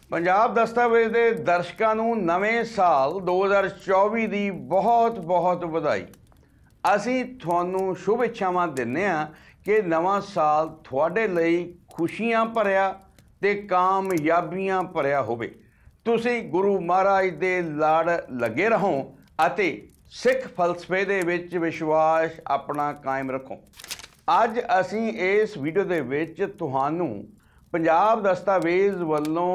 पंजाब दस्तावेज़ के दर्शकों नूं नवें साल 2024 की बहुत बहुत बधाई। असीं तुहानूं शुभ इच्छावां दिंदे हां कि नवां साल तुहाडे लई खुशियां भरिया ते कामयाबियां भरिया होवे। तुसीं गुरु महाराज दे लड़ लगे रहो अते सिख फलसफे दे विच विश्वास अपना कायम रखो। अज असीं इस वीडियो दे विच तुहानूं पंजाब दस्तावेज़ वल्लों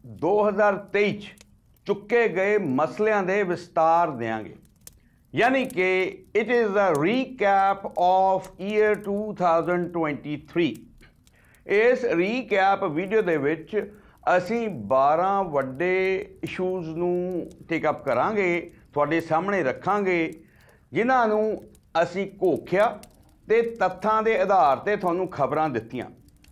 2023 चुके गए मसलियां दे विस्तार देंगे, यानी कि it is a recap of year 2023। इस रीकैप वीडियो दे विच असीं 12 वड्डे इशूज़ नूं टेकअप करांगे, तुहाडे सामने रखांगे, जिन्हां नूं असीं घोखिया ते तत्थां दे आधार ते तुहानूं खबरां दित्तियां।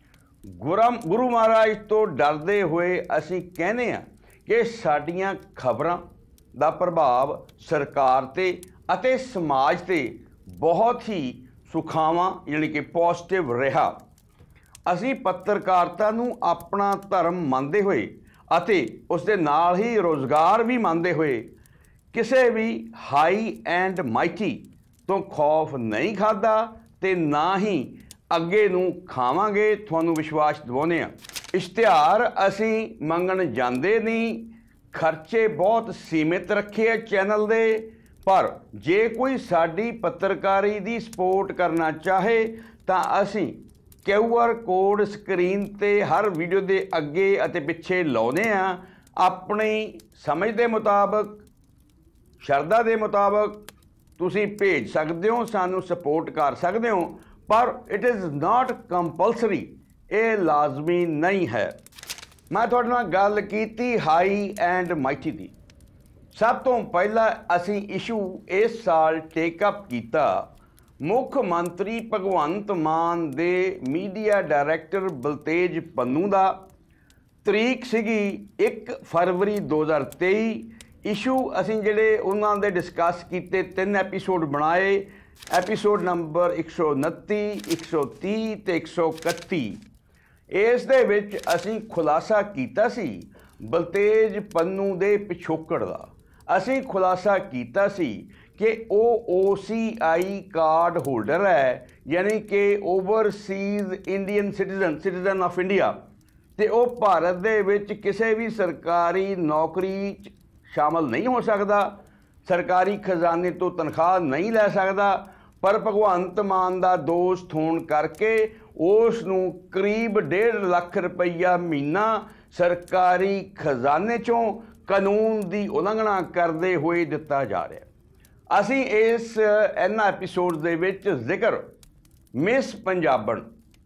गुरु महाराज तो डरदे हुए असीं कहने हैं कि साडियां खबरां दा प्रभाव सरकार ते अते समाज ते बहुत ही सुखावां यानी कि पॉजिटिव रहा। असीं पत्रकारिता नूं अपना धर्म मानते हुए अते उस दे नाल ही रोज़गार भी मानते हुए किसी भी हाई एंड माइटी तो खौफ नहीं खादा ते ना ही अगे नूं खावांगे। तुहानूं विश्वास दिवाउने आ। इश्तिहार असीं मंगण जांदे नहीं, खर्चे बहुत सीमित रखे है चैनल दे, पर जे कोई साडी पत्रकारी दी सपोर्ट करना चाहे तां असीं QR कोड स्क्रीन ते हर वीडियो दे अगे अते पिछे लाउने आ। अपनी समझ दे मुताबक, शरदा दे मुताबक तुसीं भेज सकदे हो, सानूं सपोर्ट कर सकदे हो, पर इट इज़ नॉट कंपलसरी, ये लाजमी नहीं है। मैं तुहाडे नाल गल कीती हाई एंड माइटी दी। सब तो पहला असीं इशू इस साल टेकअप कीता मुख मंत्री भगवंत मान दे मीडिया डायरैक्टर बलतेज पन्नू दा। तरीक सीगी 1 फरवरी 2023। इशू असीं जिहड़े उन्हां दे डिस्कस कीते 3 एपीसोड बनाए, एपीसोड नंबर 129, 130 ते 131। इस दे विच असीं खुलासा कीता सी बलतेज पन्नू दे पिछोकड़ दा। असीं खुलासा कीता सी कि वो OCI कार्ड होल्डर है, यानी कि overseas Indian citizen of India, ते वो भारत दे विच किसी भी सरकारी नौकरी शामिल नहीं हो सकता, सरकारी खजाने तो तनख्वाह नहीं लै सकता, पर भगवंत मान दा दोस्त होने करके उस नूं करीब 1.5 लाख रुपया महीना सरकारी खजाने चों कानून की उलंघना करते हुए दिता जा रहा। असीं इस इन्हां एपीसोड दे विच जिक्र miss Punjaban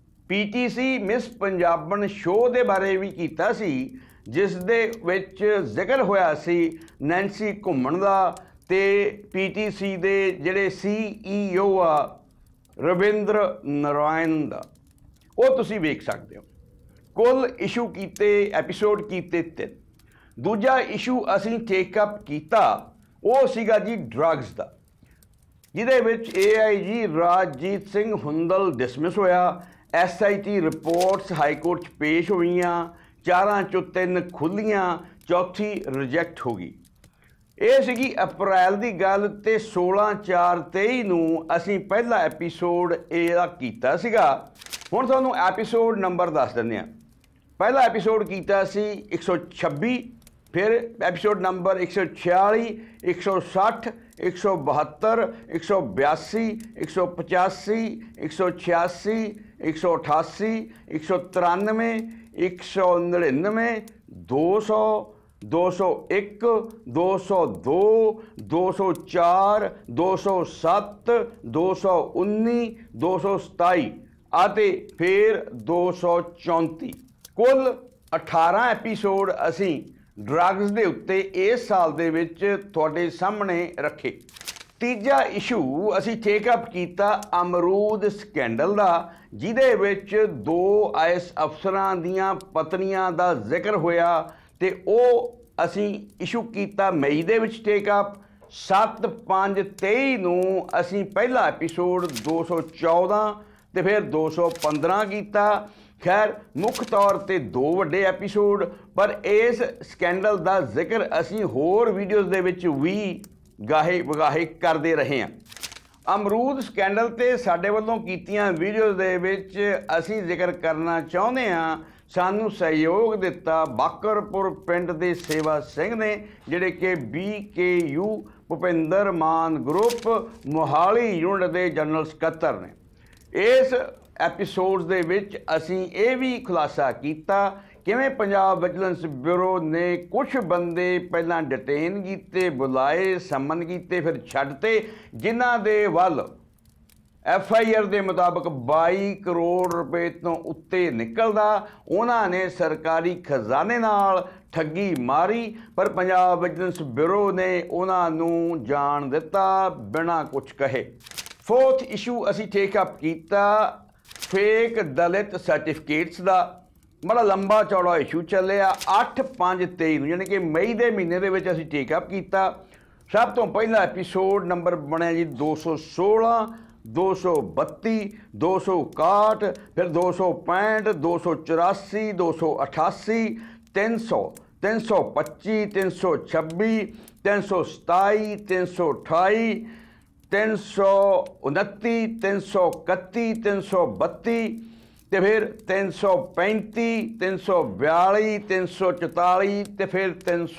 PTC miss Punjaban show दे बारे भी कीता सी, जिस दे विच जिक्र होया सी नैंसी घुम्मन दा ते PTC दे जिहड़े CEO आ रविंद्र नारायण दा। वो तुसीं वेख सकते हो। कुल इशू कीते एपीसोड कीते 3। दूजा इशू असीं टेकअप कीता वो सीगा जी ड्रग्स दा, जिहदे विच AIG राजजीत सिंह हुंदल डिसमिस होया। SIT रिपोर्ट्स हाईकोर्ट च पेश होईयां, 4 चों 3 खुलियां, चौथी रिजैक्ट हो गई। ये सीगी अप्रैल की गल ते 16/4/23 नूं असीं पहला एपीसोड इहदा कीता सीगा। हुण तुहानूं एपीसोड नंबर दस दिंदे हां। पहला एपीसोड कीता सी 126, फिर एपीसोड नंबर 146, 160, 172, 182, 185, 186, 188, 193, 199, 200, 201, 202, 204, 207, 219, 227 ਅਤੇ फिर 234। कुल 18 एपीसोड असीं ड्रग्स के उत्ते इस साल दे विच तुहाडे सामने रखे। तीजा इशू असीं टेकअप कीता अमरूद स्कैंडल दा, जिहदे विच 2 IAS अफसरां दीयां पत्नियां दा जिक्र होया ते ਉਹ ਅਸੀਂ ਇਸ਼ੂ ਕੀਤਾ ਮਈ ਦੇ ਵਿੱਚ ਟੇਕਅਪ। 7/5/23 ਨੂੰ ਅਸੀਂ ਪਹਿਲਾ ਐਪੀਸੋਡ 214 ਤੇ ਫਿਰ 215 ਕੀਤਾ। खैर मुख तौर ते 2 वड्डे एपीसोड, पर इस स्कैंडल का जिक्र असीं होर वीडियोज़ दे विच भी गाहे वगाहे करते रहे हैं। अमरूद स्कैंडल ते साडे वल्लों कीतियां वीडियोज़ दे विच असीं जिक्र करना चाहुंदे हां, सानू सहयोग दिता बाकरपुर पिंड दे सेवा सिंह ने, जिहड़े कि BKU Bhupinder Mann group Mohali unit के जनरल सकत्तर ने। इस एपीसोड दे विच असीं ये भी खुलासा किया किवें पंजाब विजिलेंस ब्यूरो ने कुछ बंदे पहलां डिटेन कीते, बुलाए, समन कीते, फिर छड्डते, जिन्हां दे वल FIR के मुताबिक 22 करोड़ रुपए तो उत्ते निकलदा। उन्होंने सरकारी खजाने नाल ठगी मारी, पर पंजाब विजिलेंस ब्यूरो ने उन्होंने जान दिता बिना कुछ कहे। 4th इशू असी टेकअप किया फेक दलित सर्टिफिकेट्स का। बड़ा लंबा चौड़ा इशू चलिया 8/5/23 यानी कि मई के महीने के असी टेकअप किया। सब तो पहला एपीसोड नंबर बनया जी 216, 232, 261, फिर 265, 284, 288, 300, 325, 326, 327, 328, 329, 331, 332, तो फिर 335, 342, 344, तो फिर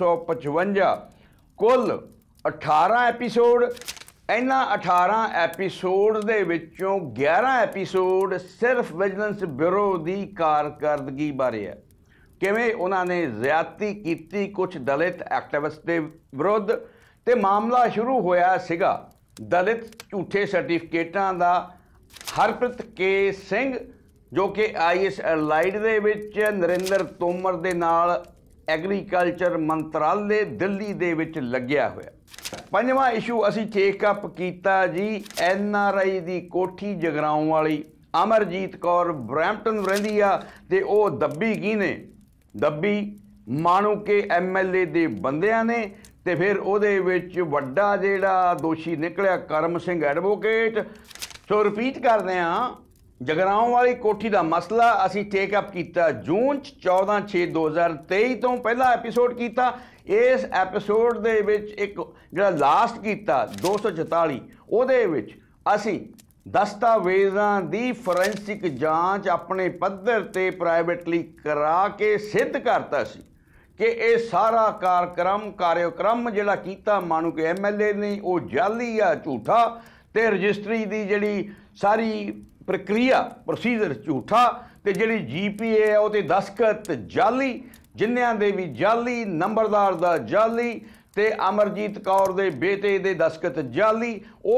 355, कुल 18 एपीसोड। इन्हां 18 एपीसोड दे विचों 11 एपीसोड सिर्फ विजिलेंस ब्यूरो की कारकरदगी बारे है, किवें उन्होंने ज्यादती की कुछ दलित एक्टिविस्ट के विरुद्ध। तो मामला शुरू होया सिगा दलित झूठे सर्टिफिकेटां दा। हरप्रीत के सिंह जो कि IAS एलाइड दे विच नरेंद्र तोमर दे नाल एग्रीकल्चर मंत्रालय दिल्ली दे विच लग्या होया। 5वां इशू असी टेकअप किया जी NRI दी कोठी जगराऊं वाली अमरजीत कौर ब्रैम्पटन रहिंदी आ, ते ओ दब्बी की ने? दब्बी माणूके MLA दे बंदियां ने। ते फिर उहदे विच वड्डा जिहड़ा दोषी निकलिया करम सिंह एडवोकेट। सो रिपीट करदे हां, जगराऊं वाली कोठी का मसला असी टेकअप किया जून 14/6/2023 तो पहला एपीसोड किया। इस एपीसोड दे विच एक जिहड़ा लास्ट किया 244 उहदे विच असी दस्तावेज़ां दी फोरेंसिक जांच अपने पद्धर ते प्राइवेटली करा के सिद्ध करता सी कि ये सारा कार्यक्रम जिहड़ा कीता माणूके MLA ने वो जाली आ झूठा, ते रजिस्ट्री दी जिहड़ी सारी प्रक्रिया प्रोसीजर झूठा, ते जिहड़ी GPA है वो दस्खत जाली, जिन्हों दे भी जाली, नंबरदार दा जाली, ते अमरजीत कौर दे बेटे दे दस्खत जाली।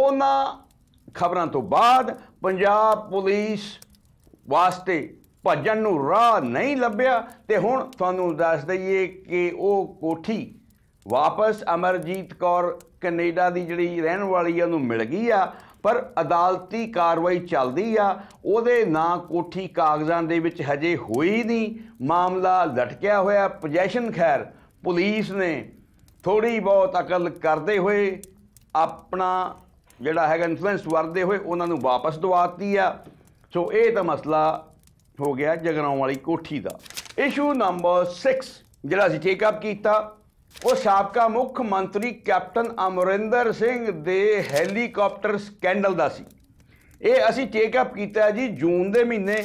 उन्हां खबरां तो बाद पंजाब पुलिस वास्ते भजन नूं राह नहीं लभ्या, ते हुण तुहानूं दस दईए कि वो कोठी वापस अमरजीत कौर कनेडा की जिहड़ी रहन वाली है उन्होंने मिल गई आ, पर अदालती कार्रवाई चलती आ। उहदे नां कोठी कागज़ां दे विच हजे हुई नहीं, मामला लटकिया होया पोजैशन। खैर पुलिस ने थोड़ी बहुत अकल करते हुए अपना जिहड़ा हैगा इन्फ्लुएंस वरतते हुए उन्होंने वापस दवाती आ। सो ये तो मसला हो गया जगराऊं वाली कोठी का। इशू नंबर 6 जिहड़ा असीं टेकअप किया वो साबका मुख मंत्री कैप्टन अमरिंदर सिंह दे हैलीकॉप्टर स्कैंडल का सी। ये असी टेकअप किया जी जून के महीने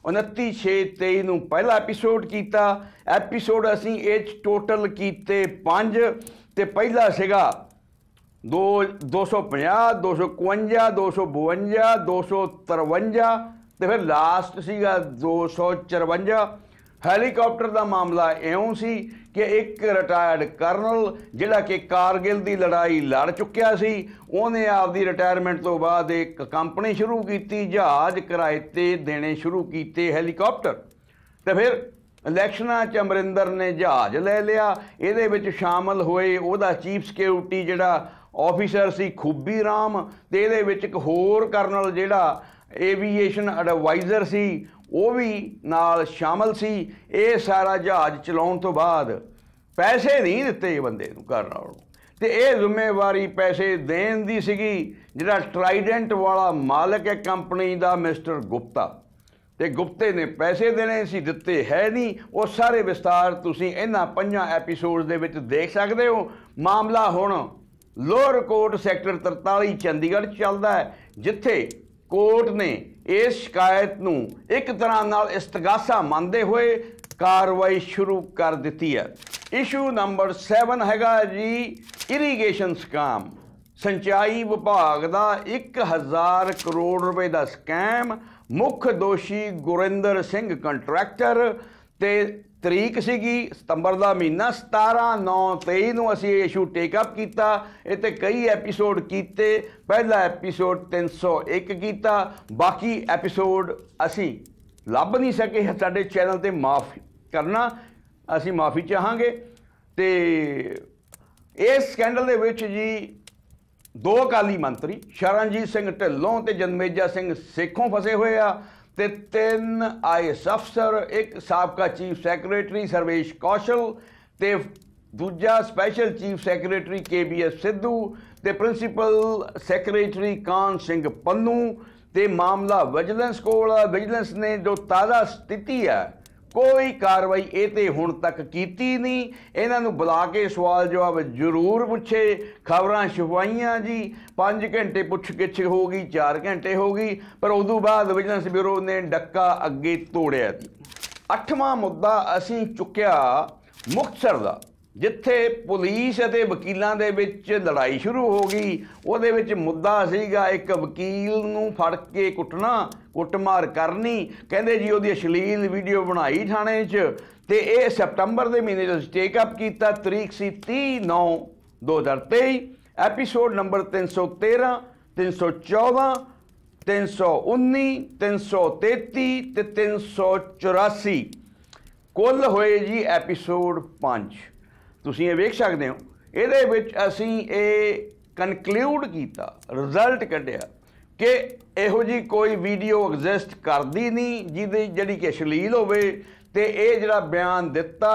29/6/23 नूं पहला एपीसोड किया। एपीसोड असी टोटल किए 5, ते पहला सिगा 250, 251, 252, 253, तो फिर लास्ट सीगा 254। हैलीकॉप्टर का मामला इउं सी कि एक रिटायर्ड करनल जिहड़ा कि कारगिल की लड़ाई लड़ चुकिया सी, उन्हें आपकी रिटायरमेंट तो बाद एक कंपनी शुरू की, जहाज़ किराए ते देने शुरू किए हैलीकॉप्टर। तो फिर इलैक्शनां च अमरिंदर ने जहाज़ ले लिया। ये विच शामिल होए उहदा चीफ सिक्योरिटी जिहड़ा ऑफिसर सी खूबी राम, ते इहदे विच एक होर करनल जिहड़ा एवीएशन एडवाइज़र सी वो भी नाल शामिल सी। ये सारा जहाज़ चलाउण तो बाद पैसे नहीं दिते बंदे नूं करनल नूं, ते ये जिम्मेवारी पैसे देण दी सीगी जिहड़ा ट्राइडेंट वाला मालक है कंपनी दा मिस्टर गुप्ता। ਤੇ ਗੁਪਤੇ ਨੇ ਪੈਸੇ ਦੇਣੇ ਸੀ, ਦਿੱਤੇ ਹੈ ਨਹੀਂ। ਉਹ ਸਾਰੇ ਵਿਸਤਾਰ ਤੁਸੀਂ ਇਹਨਾਂ 5 ਐਪੀਸੋਡ ਦੇ ਵਿੱਚ ਦੇਖ ਸਕਦੇ ਹੋ। ਮਾਮਲਾ ਹੁਣ ਲੋਅਰ ਕੋਰਟ ਸੈਕਟਰ 43 ਚੰਡੀਗੜ੍ਹ ਚੱਲਦਾ ਹੈ, ਜਿੱਥੇ ਕੋਰਟ ਨੇ ਇਸ ਸ਼ਿਕਾਇਤ ਨੂੰ ਇੱਕ ਤਰ੍ਹਾਂ ਨਾਲ ਇਸਤਗਾਸਾ ਮੰਨਦੇ ਹੋਏ ਕਾਰਵਾਈ ਸ਼ੁਰੂ ਕਰ ਦਿੱਤੀ ਹੈ। ਇਸ਼ੂ ਨੰਬਰ 7 ਹੈਗਾ ਜੀ ਇਰੀਗੇਸ਼ਨ ਸਕੈਮ। ਸਿੰਚਾਈ ਵਿਭਾਗ ਦਾ 1000 ਕਰੋੜ ਰੁਪਏ ਦਾ ਸਕੈਮ। ਮੁੱਖ ਦੋਸ਼ੀ ਗੁਰਿੰਦਰ ਸਿੰਘ ਕੰਟਰੈਕਟਰ। ਤੇ ਤਰੀਕ ਸੀਗੀ ਸਤੰਬਰ ਦਾ ਮਹੀਨਾ 17/9/23 ਨੂੰ ਅਸੀਂ ਇਹ ਇਸ਼ੂ ਟੇਕਅਪ ਕੀਤਾ। ਇਹ 'ਤੇ ਕਈ ਐਪੀਸੋਡ ਕੀਤੇ। ਪਹਿਲਾ ਐਪੀਸੋਡ 301 ਕੀਤਾ, ਬਾਕੀ ਐਪੀਸੋਡ ਅਸੀਂ ਲੱਭ ਨਹੀਂ ਸਕੇ। ਸਾਡੇ ਚੈਨਲ 'ਤੇ ਮਾਫ ਕਰਨਾ, ਅਸੀਂ ਮਾਫੀ ਚਾਹਾਂਗੇ। ਤੇ ਇਸ ਸਕੈਂਡਲ ਦੇ ਵਿੱਚ ਜੀ 2 ਅਕਾਲੀ ਮੰਤਰੀ ਸ਼ਰਨਜੀਤ ਸਿੰਘ ਢਿੱਲੋਂ ਤੇ ਜਨਮੇਜਾ ਸਿੰਘ ਸੇਖੋਂ ਫਸੇ ਹੋਏ ਆ, ਤੇ 3 IAS ਅਫਸਰ, ਇੱਕ ਸਾਬਕਾ ਚੀਫ ਸੈਕਟਰੀ ਸਰਵੇਸ਼ ਕੌਸ਼ਲ ਤੇ ਦੂਜਾ special chief secretary KBS Sidhu ਤੇ ਪ੍ਰਿੰਸੀਪਲ ਸੈਕਟਰੀ ਕਾਨ ਸਿੰਘ ਪੰਨੂ। ਤੇ ਮਾਮਲਾ ਵਿਜੀਲੈਂਸ ਕੋਲ। ਵਿਜੀਲੈਂਸ ਨੇ ਜੋ ਤਾਜ਼ਾ ਸਥਿਤੀ ਹੈ, ਕੋਈ ਕਾਰਵਾਈ ਇਹ 'ਤੇ ਹੁਣ ਤੱਕ ਕੀਤੀ ਨਹੀਂ। ਇਹਨਾਂ ਨੂੰ ਬੁਲਾ ਕੇ ਸਵਾਲ ਜਵਾਬ ਜ਼ਰੂਰ ਪੁੱਛੇ। ਖਬਰਾਂ ਛਪਾਈਆਂ ਜੀ, 5 ਘੰਟੇ ਪੁੱਛ ਗਿੱਛ ਹੋ ਗਈ, 4 ਘੰਟੇ ਹੋ ਗਈ, ਪਰ ਉਦੋਂ ਬਾਅਦ ਵਿਜੀਲੈਂਸ ਬਿਊਰੋ ਨੇ ਡੱਕਾ ਅੱਗੇ ਤੋੜਿਆ ਸੀ। 8ਵਾਂ ਮੁੱਦਾ ਅਸੀਂ ਚੁੱਕਿਆ ਮੁਕਤਸਰ ਦਾ, ਜਿੱਥੇ ਪੁਲਿਸ ਅਤੇ ਵਕੀਲਾਂ ਦੇ ਵਿੱਚ ਲੜਾਈ ਸ਼ੁਰੂ ਹੋ ਗਈ। ਉਹਦੇ ਵਿੱਚ ਮੁੱਦਾ ਸੀਗਾ ਇੱਕ ਵਕੀਲ ਨੂੰ ਫੜ ਕੇ ਕੁੱਟਣਾ, ਕੁੱਟਮਾਰ ਕਰਨੀ। ਕਹਿੰਦੇ ਜੀ ਉਹਦੀ ਅਸ਼ਲੀਲ ਵੀਡੀਓ ਬਣਾਈ ਥਾਣੇ 'ਚ। ਤੇ ਇਹ ਸਤੰਬਰ ਦੇ ਮਹੀਨੇ 'ਚ ਟੇਕਅਪ ਕੀਤਾ। ਤਰੀਕ ਸੀ 30/9/2023। ਐਪੀਸੋਡ ਨੰਬਰ 313, 314, 319, 333 ਤੇ 384 ਕੁੱਲ ਹੋਏ ਜੀ ਐਪੀਸੋਡ 5। ਤੁਸੀਂ ਇਹ ਵੇਖ ਸਕਦੇ ਹੋ। ਇਹਦੇ ਵਿੱਚ ਅਸੀਂ ਇਹ ਕਨਕਲੂਡ ਕੀਤਾ, ਰਿਜ਼ਲਟ ਕੱਢਿਆ ਕਿ ਇਹੋ ਜਿਹੀ ਕੋਈ ਵੀਡੀਓ ਐਗਜ਼ਿਸਟ ਕਰਦੀ ਨਹੀਂ ਜਿਹੜੀ ਕਿ ਅਸ਼ਲੀਲ ਹੋਵੇ। ਤੇ ਇਹ ਜਿਹੜਾ ਬਿਆਨ ਦਿੱਤਾ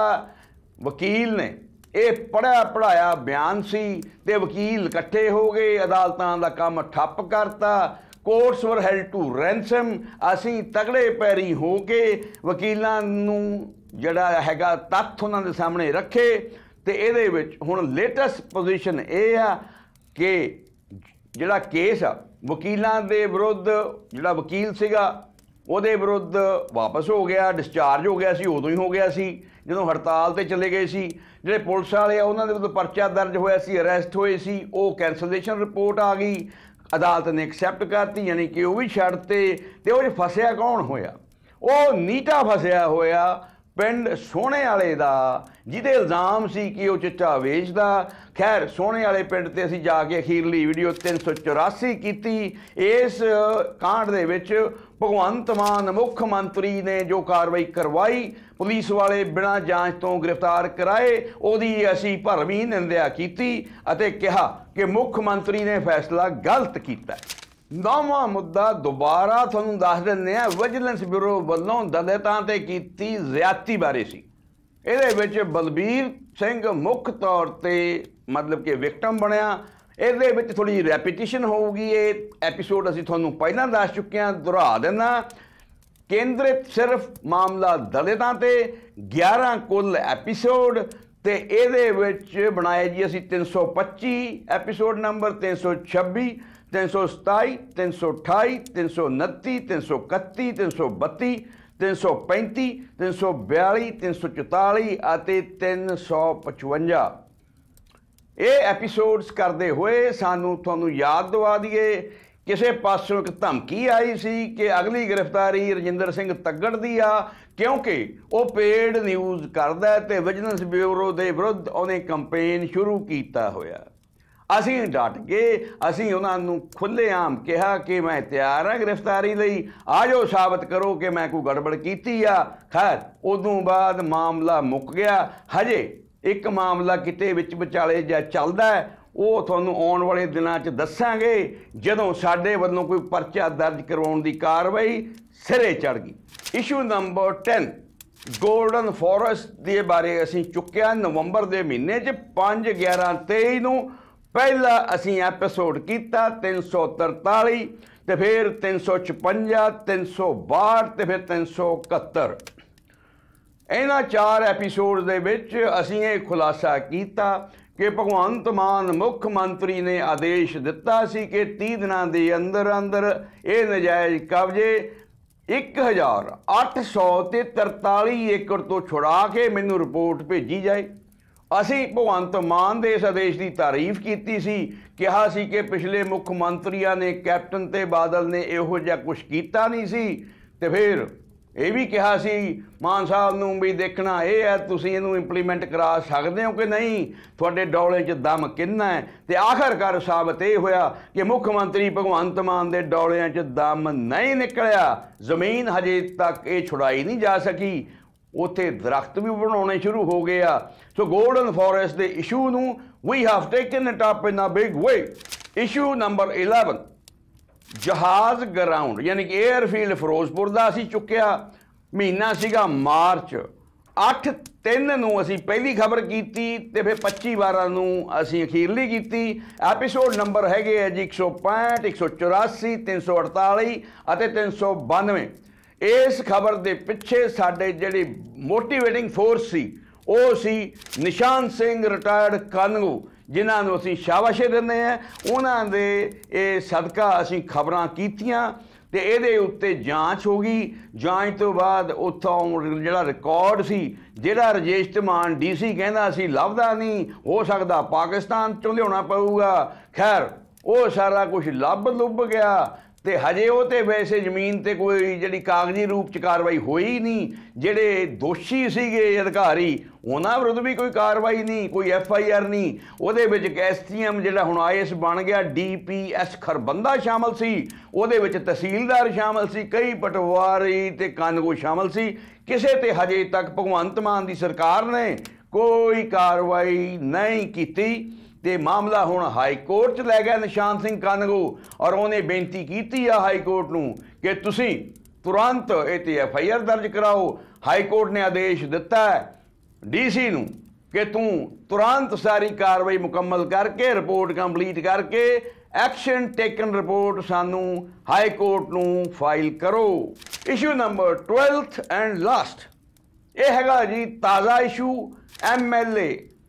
ਵਕੀਲ ਨੇ, ਇਹ ਪੜ੍ਹਿਆ ਪੜ੍ਹਾਇਆ ਬਿਆਨ ਸੀ। ਤੇ ਵਕੀਲ ਇਕੱਠੇ ਹੋ ਗਏ, ਅਦਾਲਤਾਂ ਦਾ ਕੰਮ ਠੱਪ ਕਰਤਾ। ਕੋਰਟਸ ਵਰ ਹੈਲਡ ਟੂ ਰੈਂਸਮ। ਅਸੀਂ ਤਗੜੇ ਪੈਰੀ ਹੋ ਕੇ ਵਕੀਲਾਂ ਨੂੰ ਜਿਹੜਾ ਹੈਗਾ ਤੱਥ ਉਹਨਾਂ ਦੇ ਸਾਹਮਣੇ ਰੱਖੇ। ਤੇ ਇਹਦੇ ਵਿੱਚ ਹੁਣ ਲੇਟੈਸਟ ਪੋਜੀਸ਼ਨ ਇਹ ਆ ਕਿ ਜਿਹੜਾ ਕੇਸ ਆ ਵਕੀਲਾਂ ਦੇ ਵਿਰੁੱਧ, ਜਿਹੜਾ ਵਕੀਲ ਸੀਗਾ ਉਹਦੇ ਵਿਰੁੱਧ ਵਾਪਸ ਹੋ ਗਿਆ, ਡਿਸਚਾਰਜ ਹੋ ਗਿਆ ਸੀ। ਉਦੋਂ ਹੀ ਹੋ ਗਿਆ ਸੀ ਜਦੋਂ ਹੜਤਾਲ 'ਤੇ ਚਲੇ ਗਏ ਸੀ। ਜਿਹੜੇ ਪੁਲਿਸ ਵਾਲੇ ਆ ਉਹਨਾਂ ਦੇ ਵਿਰੁੱਧ ਪਰਚਾ ਦਰਜ ਹੋਇਆ ਸੀ, ਅਰੈਸਟ ਹੋਏ ਸੀ, ਉਹ ਕੈਂਸਲੇਸ਼ਨ ਰਿਪੋਰਟ ਆ ਗਈ। ਅਦਾਲਤ ਨੇ ਐਕਸੈਪਟ ਕਰਤੀ, ਯਾਨੀ ਕਿ ਉਹ ਵੀ ਛੱਡਤੇ। ਤੇ ਉਹ 'ਚ ਫਸਿਆ ਕੌਣ ਹੋਇਆ? ਉਹ ਨੀਟਾ ਫਸਿਆ ਹੋਇਆ ਪਿੰਡ ਸੋਹਣੇ ਵਾਲੇ ਦਾ, ਜਿਹਦੇ ਇਲਜ਼ਾਮ ਸੀ ਕਿ ਉਹ ਚਿੱਟਾ ਵੇਚਦਾ। ਖੈਰ ਸੋਹਣੇ ਵਾਲੇ ਪਿੰਡ 'ਤੇ ਅਸੀਂ ਜਾ ਕੇ ਅਖੀਰਲੀ ਵੀਡੀਓ 384 ਕੀਤੀ। ਇਸ ਕਾਂਡ ਦੇ ਵਿੱਚ ਭਗਵੰਤ ਮਾਨ ਮੁੱਖ ਮੰਤਰੀ ਨੇ ਜੋ ਕਾਰਵਾਈ ਕਰਵਾਈ, ਪੁਲਿਸ ਵਾਲੇ ਬਿਨਾਂ ਜਾਂਚ ਤੋਂ ਗ੍ਰਿਫਤਾਰ ਕਰਾਏ, ਉਹਦੀ ਅਸੀਂ ਭਰਵੀਂ ਨਿੰਦਿਆ ਕੀਤੀ ਅਤੇ ਕਿਹਾ ਕਿ ਮੁੱਖ ਮੰਤਰੀ ਨੇ ਫੈਸਲਾ ਗਲਤ ਕੀਤਾ। 9ਵਾਂ ਮੁੱਦਾ ਦੁਬਾਰਾ ਤੁਹਾਨੂੰ ਦੱਸ ਦਿੰਦੇ ਆ, ਵਿਜੀਲੈਂਸ ਬਿਊਰੋ ਵੱਲੋਂ ਦਲਿਤਾਂ 'ਤੇ ਕੀਤੀ ਜ਼ਿਆਦਤੀ ਬਾਰੇ ਸੀ। ਇਹਦੇ ਵਿੱਚ ਬਲਬੀਰ ਸਿੰਘ ਮੁੱਖ ਤੌਰ 'ਤੇ ਮਤਲਬ ਕਿ ਵਿਕਟਮ ਬਣਿਆ। ਇਹਦੇ ਵਿੱਚ ਥੋੜ੍ਹੀ ਰੈਪੀਟੀਸ਼ਨ ਹੋਊਗੀ। ਇਹ ਐਪੀਸੋਡ ਅਸੀਂ ਤੁਹਾਨੂੰ ਪਹਿਲਾਂ ਦੱਸ ਚੁੱਕੇ ਹਾਂ, ਦੁਹਰਾ ਦਿੰਦਾ। ਕੇਂਦਰਿਤ ਸਿਰਫ ਮਾਮਲਾ ਦਲਿਤਾਂ 'ਤੇ, 11 ਕੁੱਲ ਐਪੀਸੋਡ। ਤੇ ਇਹਦੇ ਵਿੱਚ ਬਣਾਏ ਜੀ ਅਸੀਂ 325 ਐਪੀਸੋਡ ਨੰਬਰ, 326, 327, 328, 329, 331, 332, 335, 342, 344 ਅਤੇ 355। ਇਹ ਐਪੀਸੋਡਸ ਕਰਦੇ ਹੋਏ ਸਾਨੂੰ ਤੁਹਾਨੂੰ ਯਾਦ ਦਿਵਾ ਦਈਏ, ਕਿਸੇ ਪਾਸੋਂ ਇੱਕ ਧਮਕੀ ਆਈ ਸੀ ਕਿ ਅਗਲੀ ਗ੍ਰਿਫਤਾਰੀ ਰਜਿੰਦਰ ਸਿੰਘ ਤੱਗੜ ਦੀ ਆ, ਕਿਉਂਕਿ ਉਹ ਪੇਡ ਨਿਊਜ਼ ਕਰਦਾ ਤੇ ਵਿਜੀਲੈਂਸ ਬਿਊਰੋ ਦੇ ਵਿਰੁੱਧ ਉਹਨੇ ਕੰਪੇਨ ਸ਼ੁਰੂ ਕੀਤਾ ਹੋਇਆ। ਅਸੀਂ ਡਟ ਗਏ। ਅਸੀਂ ਉਹਨਾਂ ਨੂੰ ਖੁੱਲ੍ਹੇਆਮ ਕਿਹਾ ਕਿ ਮੈਂ ਤਿਆਰ ਹਾਂ ਗ੍ਰਿਫਤਾਰੀ ਲਈ, ਆ ਜਾਓ ਸਾਬਤ ਕਰੋ ਕਿ ਮੈਂ ਕੋਈ ਗੜਬੜ ਕੀਤੀ ਆ। ਖੈਰ ਉਦੋਂ ਬਾਅਦ ਮਾਮਲਾ ਮੁੱਕ ਗਿਆ। ਹਜੇ ਇੱਕ ਮਾਮਲਾ ਕਿਤੇ ਵਿੱਚ ਵਿਚਾਲੇ ਜਾਂ ਚੱਲਦਾ ਹੈ, ਉਹ ਤੁਹਾਨੂੰ ਆਉਣ ਵਾਲੇ ਦਿਨਾਂ 'ਚ ਦੱਸਾਂਗੇ ਜਦੋਂ ਸਾਡੇ ਵੱਲੋਂ ਕੋਈ ਪਰਚਾ ਦਰਜ ਕਰਵਾਉਣ ਦੀ ਕਾਰਵਾਈ ਸਿਰੇ ਚੜ੍ਹ ਗਈ। ਇਸ਼ੂ ਨੰਬਰ 10 ਗੋਲਡਨ ਫੋਰੈਸਟ ਦੇ ਬਾਰੇ ਅਸੀਂ ਚੁੱਕਿਆ ਨਵੰਬਰ ਦੇ ਮਹੀਨੇ 'ਚ 5/11/23 ਨੂੰ। ਪਹਿਲਾ ਅਸੀਂ ਐਪੀਸੋਡ ਕੀਤਾ 343, ਤੇ ਫਿਰ 356, 362 ਤੇ ਫਿਰ 371। ਇਹਨਾਂ 4 ਐਪੀਸੋਡ ਦੇ ਵਿੱਚ ਅਸੀਂ ਇਹ ਖੁਲਾਸਾ ਕੀਤਾ ਕਿ ਭਗਵੰਤ ਮਾਨ ਮੁੱਖ ਮੰਤਰੀ ਨੇ ਆਦੇਸ਼ ਦਿੱਤਾ ਸੀ ਕਿ 30 ਦਿਨਾਂ ਦੇ ਅੰਦਰ ਅੰਦਰ ਇਹ ਨਜਾਇਜ਼ ਕਬਜ਼ੇ 1843 ਏਕੜ ਤੋਂ ਛੁਡਾ ਕੇ ਮੈਨੂੰ ਰਿਪੋਰਟ ਭੇਜੀ ਜਾਏ। ਅਸੀਂ ਭਗਵੰਤ ਮਾਨ ਦੇ ਇਸ ਆਦੇਸ਼ ਦੀ ਤਾਰੀਫ ਕੀਤੀ ਸੀ, ਕਿਹਾ ਸੀ ਕਿ ਪਿਛਲੇ ਮੁੱਖ ਮੰਤਰੀਆਂ ਨੇ, ਕੈਪਟਨ ਤੇ ਬਾਦਲ ਨੇ ਇਹੋ ਜਿਹਾ ਕੁਝ ਕੀਤਾ ਨਹੀਂ ਸੀ। ਤੇ ਫਿਰ ਇਹ ਵੀ ਕਿਹਾ ਸੀ ਮਾਨ ਸਾਹਿਬ ਨੂੰ ਵੀ ਦੇਖਣਾ ਇਹ ਹੈ ਤੁਸੀਂ ਇਹਨੂੰ ਇੰਪਲੀਮੈਂਟ ਕਰਾ ਸਕਦੇ ਹੋ ਕਿ ਨਹੀਂ, ਤੁਹਾਡੇ ਡੌਲੇ 'ਚ ਦਮ ਕਿੰਨਾ ਹੈ। ਤੇ ਆਖਰਕਾਰ ਸਾਬਤ ਇਹ ਹੋਇਆ ਕਿ ਮੁੱਖ ਮੰਤਰੀ ਭਗਵੰਤ ਮਾਨ ਦੇ ਡੌਲਿਆਂ 'ਚ ਦਮ ਨਹੀਂ ਨਿਕਲਿਆ। ਜ਼ਮੀਨ ਹਜੇ ਤੱਕ ਇਹ ਛੁਡਾਈ ਨਹੀਂ ਜਾ ਸਕੀ, ਉੱਥੇ ਦਰਖਤ ਵੀ ਬਣਾਉਣੇ ਸ਼ੁਰੂ ਹੋ ਗਏ ਆ। ਸੋ ਗੋਲਡਨ ਫੋਰੈਸਟ ਦੇ ਇਸ਼ੂ ਨੂੰ ਵੀ have taken it up in a big way. Issue number 11 ਜਹਾਜ਼ ਗਰਾਊਂਡ ਯਾਨੀ ਕਿ 에ਅਰਫੀਲਡ ਫਿਰੋਜ਼ਪੁਰ ਦਾ ਅਸੀਂ ਚੁੱਕਿਆ। ਮਹੀਨਾ ਸੀਗਾ ਮਾਰਚ, 8/3 ਨੂੰ ਅਸੀਂ ਪਹਿਲੀ ਖਬਰ ਕੀਤੀ ਤੇ ਫਿਰ 25/12 ਨੂੰ ਅਸੀਂ ਅਖੀਰਲੀ ਕੀਤੀ। ਐਪੀਸੋਡ ਨੰਬਰ ਹੈਗੇ ਆ ਜੀ 165, 184, 348 ਅਤੇ 392। ਇਸ ਖਬਰ ਦੇ ਪਿੱਛੇ ਸਾਡੇ ਜਿਹੜੀ ਮੋਟੀਵੇਟਿੰਗ ਫੋਰਸ ਸੀ ਉਹ ਸੀ ਨਿਸ਼ਾਨ ਸਿੰਘ ਰਿਟਾਇਰਡ ਕਾਨੂੰਗੋ, ਜਿਨ੍ਹਾਂ ਨੂੰ ਅਸੀਂ ਸ਼ਾਬਾਸ਼ੇ ਦਿੰਦੇ ਹਾਂ। ਉਹਨਾਂ ਦੇ ਇਹ ਸਦਕਾ ਅਸੀਂ ਖਬਰਾਂ ਕੀਤੀਆਂ ਤੇ ਇਹਦੇ ਉੱਤੇ ਜਾਂਚ ਹੋ ਗਈ। ਜਾਂਚ ਤੋਂ ਬਾਅਦ ਉੱਥੋਂ ਜਿਹੜਾ ਰਿਕਾਰਡ ਸੀ, ਜਿਹੜਾ ਰਜੇਸ਼ ਧਮਾਨ DC ਕਹਿੰਦਾ ਸੀ ਲੱਭਦਾ ਨਹੀਂ, ਹੋ ਸਕਦਾ ਪਾਕਿਸਤਾਨ ਚੋਂ ਲਿਆਉਣਾ ਪਊਗਾ। ਖੈਰ ਉਹ ਸਾਰਾ ਕੁਝ ਲੱਭ ਲੁੱਭ ਗਿਆ ਤੇ ਹਜੇ ਉਹ ਤੇ ਵੈਸੇ ਜ਼ਮੀਨ ਤੇ ਕੋਈ ਜਿਹੜੀ ਕਾਗਜ਼ੀ ਰੂਪ 'ਚ ਕਾਰਵਾਈ ਹੋਈ ਨਹੀਂ। ਜਿਹੜੇ ਦੋਸ਼ੀ ਸੀਗੇ ਅਧਿਕਾਰੀ ਉਹਨਾਂ ਵਿਰੁੱਧ ਵੀ ਕੋਈ ਕਾਰਵਾਈ ਨਹੀਂ, ਕੋਈ FIR ਨਹੀਂ। ਉਹਦੇ ਵਿੱਚ STM ਜਿਹੜਾ ਹੁਣ IS ਬਣ ਗਿਆ, DPS ਖਰਬੰਦਾ ਸ਼ਾਮਲ ਸੀ, ਉਹਦੇ ਵਿੱਚ ਤਹਿਸੀਲਦਾਰ ਸ਼ਾਮਲ ਸੀ, ਕਈ ਪਟਵਾਰੀ ਤੇ ਕਾਨੂੰਗੋ ਸ਼ਾਮਲ ਸੀ। ਕਿਸੇ ਤੇ ਹਜੇ ਤੱਕ ਭਗਵੰਤ ਮਾਨ ਦੀ ਸਰਕਾਰ ਨੇ ਕੋਈ ਕਾਰਵਾਈ ਨਹੀਂ ਕੀਤੀ ਤੇ ਮਾਮਲਾ ਹੁਣ ਹਾਈ ਕੋਰਟ 'ਚ ਲੈ ਗਿਆ ਨਿਸ਼ਾਨ ਸਿੰਘ ਕਾਨੂੰਗੋ, ਔਰ ਉਹਨੇ ਬੇਨਤੀ ਕੀਤੀ ਆ ਹਾਈ ਕੋਰਟ ਨੂੰ ਕਿ ਤੁਸੀਂ ਤੁਰੰਤ ਇਹ 'ਤੇ FIR ਦਰਜ ਕਰਾਓ। ਹਾਈ ਕੋਰਟ ਨੇ ਆਦੇਸ਼ ਦਿੱਤਾ ਹੈ DC ਨੂੰ ਕਿ ਤੂੰ ਤੁਰੰਤ ਸਾਰੀ ਕਾਰਵਾਈ ਮੁਕੰਮਲ ਕਰਕੇ ਰਿਪੋਰਟ ਕੰਪਲੀਟ ਕਰਕੇ ਐਕਸ਼ਨ ਟੇਕਨ ਰਿਪੋਰਟ ਸਾਨੂੰ ਹਾਈ ਕੋਰਟ ਨੂੰ ਫਾਈਲ ਕਰੋ। Issue number 12th and last ਇਹ ਹੈਗਾ ਜੀ ਤਾਜ਼ਾ issue MLA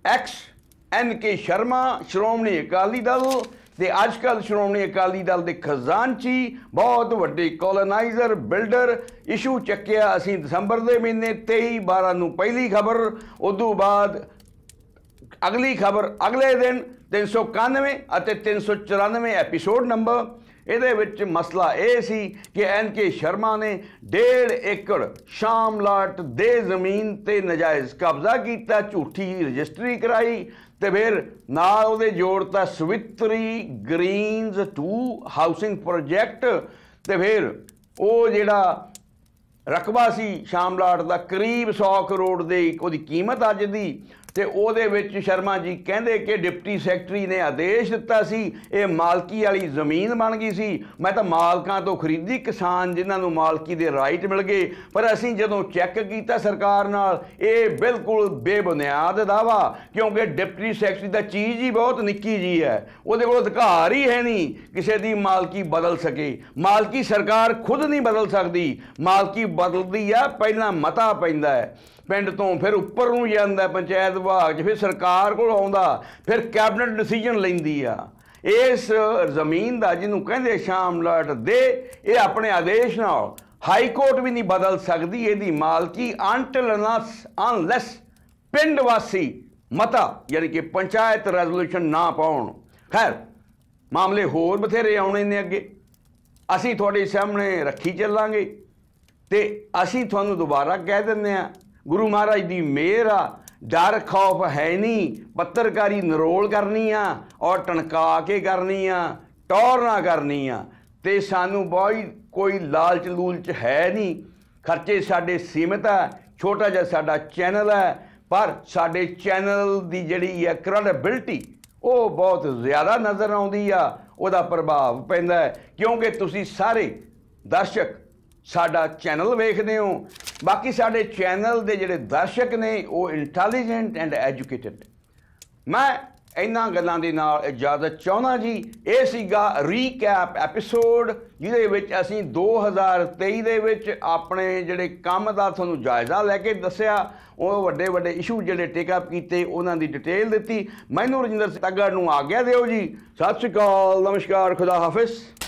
NK Sharma Shiromani Akali Dal ਤੇ ਅੱਜ ਕੱਲ੍ਹ ਸ਼੍ਰੋਮਣੀ ਅਕਾਲੀ ਦਲ ਦੇ ਖਜ਼ਾਨਚੀ, ਬਹੁਤ ਵੱਡੇ ਕੋਲੋਨਾਈਜ਼ਰ, ਬਿਲਡਰ। ਇਸ਼ੂ ਚੱਕਿਆ ਅਸੀਂ ਦਸੰਬਰ ਦੇ ਮਹੀਨੇ 23/12 ਨੂੰ ਪਹਿਲੀ ਖਬਰ, ਉਦੋਂ ਬਾਅਦ ਅਗਲੀ ਖਬਰ ਅਗਲੇ ਦਿਨ 391 ਅਤੇ 394 ਐਪੀਸੋਡ ਨੰਬਰ। ਇਹਦੇ ਵਿੱਚ ਮਸਲਾ ਇਹ ਸੀ ਕਿ NK ਸ਼ਰਮਾ ਨੇ 1.5 ਏਕੜ ਸ਼ਾਮਲਾਟ ਦੇ ਜ਼ਮੀਨ ਤੇ ਨਜਾਇਜ਼ ਕਬਜ਼ਾ ਕੀਤਾ, ਝੂਠੀ ਰਜਿਸਟਰੀ ਕਰਾਈ ਤੇ ਫਿਰ ਨਾਲ ਉਹਦੇ ਜੋੜਤਾ ਸਵਿਤਰੀ ਗ੍ਰੀਨਜ਼ 2 ਹਾਊਸਿੰਗ ਪ੍ਰੋਜੈਕਟ। ਤੇ ਫਿਰ ਉਹ ਜਿਹੜਾ ਰਕਬਾ ਸੀ ਸ਼ਾਮਲਾਟ ਦਾ ਕਰੀਬ 100 ਕਰੋੜ ਦੇ ਉਹਦੀ ਕੀਮਤ ਅੱਜ ਦੀ। ਤੇ ਉਹਦੇ ਵਿੱਚ ਸ਼ਰਮਾ ਜੀ ਕਹਿੰਦੇ ਕਿ ਡਿਪਟੀ ਸੈਕਟਰੀ ਨੇ ਆਦੇਸ਼ ਦਿੱਤਾ ਸੀ, ਇਹ ਮਾਲਕੀ ਵਾਲੀ ਜ਼ਮੀਨ ਬਣ ਗਈ ਸੀ। ਮੈਂ ਤਾਂ ਮਾਲਕਾਂ ਤੋਂ ਖਰੀਦੀ, ਕਿਸਾਨ ਜਿਨ੍ਹਾਂ ਨੂੰ ਮਾਲਕੀ ਦੇ ਰਾਈਟ ਮਿਲ ਗਏ। ਪਰ ਅਸੀਂ ਜਦੋਂ ਚੈੱਕ ਕੀਤਾ ਸਰਕਾਰ ਨਾਲ, ਇਹ ਬਿਲਕੁਲ ਬੇਬੁਨਿਆਦ ਦਾਵਾ, ਕਿਉਂਕਿ ਡਿਪਟੀ ਸੈਕਟਰੀ ਦਾ ਚੀਜ਼ ਹੀ ਬਹੁਤ ਨਿੱਕੀ ਜੀ ਹੈ, ਉਹਦੇ ਕੋਲ ਅਧਿਕਾਰ ਹੀ ਹੈ ਨਹੀਂ ਕਿਸੇ ਦੀ ਮਾਲਕੀ ਬਦਲ ਸਕੇ। ਮਾਲਕੀ ਸਰਕਾਰ ਖੁਦ ਨਹੀਂ ਬਦਲ ਸਕਦੀ, ਮਾਲਕੀ ਬਦਲਦੀ ਆ ਪਹਿਲਾਂ ਮਤਾ ਪੈਂਦਾ ਹੈ ਪਿੰਡ ਤੋਂ, ਫਿਰ ਉੱਪਰ ਨੂੰ ਜਾਂਦਾ ਪੰਚਾਇਤ ਵਿਭਾਗ 'ਚ, ਫਿਰ ਸਰਕਾਰ ਕੋਲ ਆਉਂਦਾ, ਫਿਰ ਕੈਬਨਿਟ ਡਿਸੀਜਨ ਲੈਂਦੀ ਆ। ਇਸ ਜ਼ਮੀਨ ਦਾ ਜਿਹਨੂੰ ਕਹਿੰਦੇ ਸ਼ਾਮਲਾਟ ਦੇ, ਇਹ ਆਪਣੇ ਆਦੇਸ਼ ਨਾਲ ਹਾਈ ਕੋਰਟ ਵੀ ਨਹੀਂ ਬਦਲ ਸਕਦੀ ਇਹਦੀ ਮਾਲਕੀ ਅਨਲੈਸ ਪਿੰਡ ਵਾਸੀ ਮਤਾ ਯਾਨੀ ਕਿ ਪੰਚਾਇਤ ਰੈਜ਼ੋਲੂਸ਼ਨ ਨਾ ਪਾਉਣ। ਖੈਰ ਮਾਮਲੇ ਹੋਰ ਬਥੇਰੇ ਆਉਣੇ ਨੇ ਅੱਗੇ, ਅਸੀਂ ਤੁਹਾਡੇ ਸਾਹਮਣੇ ਰੱਖੀ ਚੱਲਾਂਗੇ। ਤੇ ਅਸੀਂ ਤੁਹਾਨੂੰ ਦੁਬਾਰਾ ਕਹਿ ਦਿੰਦੇ ਹਾਂ, ਗੁਰੂ ਮਹਾਰਾਜ ਦੀ ਮਿਹਰ ਆ, ਡਰ ਖੌਫ ਹੈ ਨਹੀਂ, ਪੱਤਰਕਾਰੀ ਨਰੋਲ ਕਰਨੀ ਆ ਔਰ ਟਣਕਾ ਕੇ ਕਰਨੀ ਆ, ਟੌਰ ਨਾ ਕਰਨੀ ਆ। ਤੇ ਸਾਨੂੰ ਕੋਈ ਲਾਲਚ ਲੂਲਚ ਹੈ ਨਹੀਂ, ਖਰਚੇ ਸਾਡੇ ਸੀਮਿਤ ਆ, ਛੋਟਾ ਜਿਹਾ ਸਾਡਾ ਚੈਨਲ ਹੈ, ਪਰ ਸਾਡੇ ਚੈਨਲ ਦੀ ਜਿਹੜੀ ਹੈ ਕ੍ਰੈਡੀਬਿਲਟੀ ਉਹ ਬਹੁਤ ਜ਼ਿਆਦਾ ਨਜ਼ਰ ਆਉਂਦੀ ਆ, ਉਹਦਾ ਪ੍ਰਭਾਵ ਪੈਂਦਾ ਹੈ ਕਿਉਂਕਿ ਤੁਸੀਂ ਸਾਰੇ ਦਰਸ਼ਕ ਸਾਡਾ ਚੈਨਲ ਵੇਖਦੇ ਹੋ। ਬਾਕੀ ਸਾਡੇ ਚੈਨਲ ਦੇ ਜਿਹੜੇ ਦਰਸ਼ਕ ਨੇ ਉਹ ਇੰਟੈਲੀਜੈਂਟ ਐਂਡ ਐਜੂਕੇਟਡ। ਮੈਂ ਇਹਨਾਂ ਗੱਲਾਂ ਦੇ ਨਾਲ ਇਜਾਜ਼ਤ ਚਾਹੁੰਦਾ ਜੀ। ਇਹ ਸੀਗਾ ਰੀਕੈਪ ਐਪੀਸੋਡ ਜਿਹਦੇ ਵਿੱਚ ਅਸੀਂ 2023 ਦੇ ਵਿੱਚ ਆਪਣੇ ਜਿਹੜੇ ਕੰਮ ਦਾ ਤੁਹਾਨੂੰ ਜਾਇਜ਼ਾ ਲੈ ਕੇ ਦੱਸਿਆ, ਉਹ ਵੱਡੇ ਵੱਡੇ ਇਸ਼ੂ ਜਿਹੜੇ ਟੇਕ ਅਪ ਕੀਤੇ ਉਹਨਾਂ ਦੀ ਡਿਟੇਲ ਦਿੱਤੀ। ਮੈਨੂੰ ਰਜਿੰਦਰ ਸਿੰਘ ਤੱਗੜ ਨੂੰ ਆਗਿਆ ਦਿਓ ਜੀ। ਸਤਿ ਸ਼੍ਰੀ ਅਕਾਲ, ਨਮਸਕਾਰ, ਖੁਦਾ ਹਾਫਿਜ਼।